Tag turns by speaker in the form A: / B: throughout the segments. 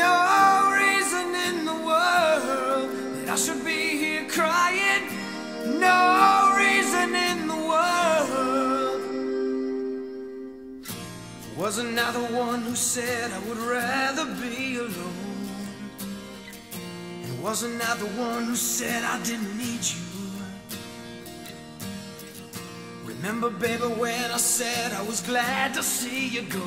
A: No reason in the world that I should be here crying. No reason in the world. Wasn't I the one who said I would rather be alone? And wasn't I the one who said I didn't need you? Remember, baby, when I said I was glad to see you go?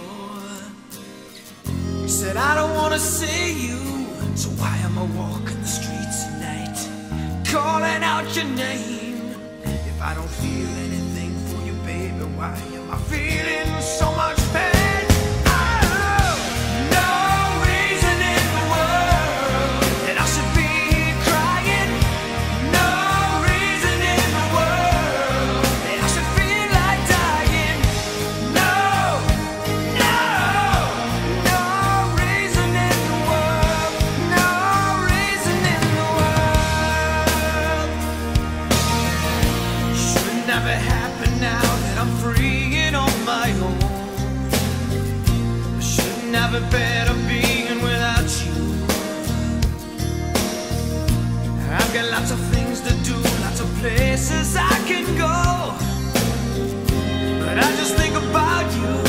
A: You said I don't want to see you, so why am I walking the streets at night, calling out your name? If I don't feel anything for you, baby, why am I feeling so much pain? Never happen now that I'm free and on my own. I shouldn't have it better being without you. I've got lots of things to do, lots of places I can go, but I just think about you.